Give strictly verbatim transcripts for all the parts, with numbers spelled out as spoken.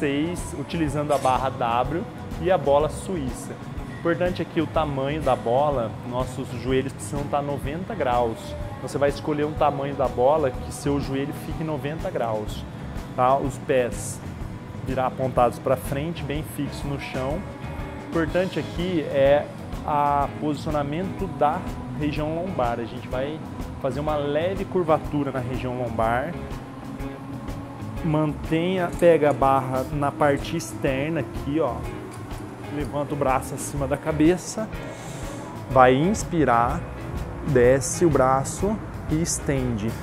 seis, utilizando a barra W e a bola suíça. Importante aqui o tamanho da bola, nossos joelhos precisam estar noventa graus. Você vai escolher um tamanho da bola que seu joelho fique noventa graus. Tá? Os pés virar apontados para frente, bem fixo no chão. Importante aqui é o posicionamento da região lombar. A gente vai fazer uma leve curvatura na região lombar. Mantenha, pega a barra na parte externa aqui, ó. Levanta o braço acima da cabeça. Vai inspirar, desce o braço e estende.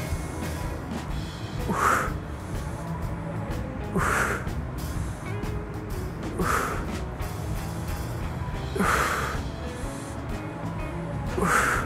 Uf. Uf. Uf. Uf.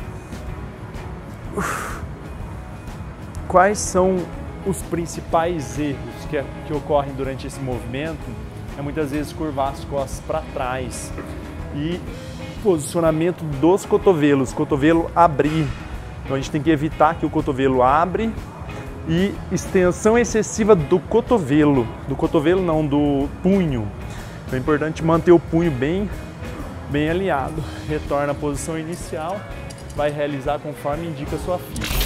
Uf. Quais são os principais erros que, que ocorrem durante esse movimento? É muitas vezes curvar as costas para trás e posicionamento dos cotovelos, cotovelo abrir. Então a gente tem que evitar que o cotovelo abre e extensão excessiva do cotovelo, do cotovelo não, do punho. Então é importante manter o punho bem, bem alinhado. Retorna à posição inicial, vai realizar conforme indica a sua ficha.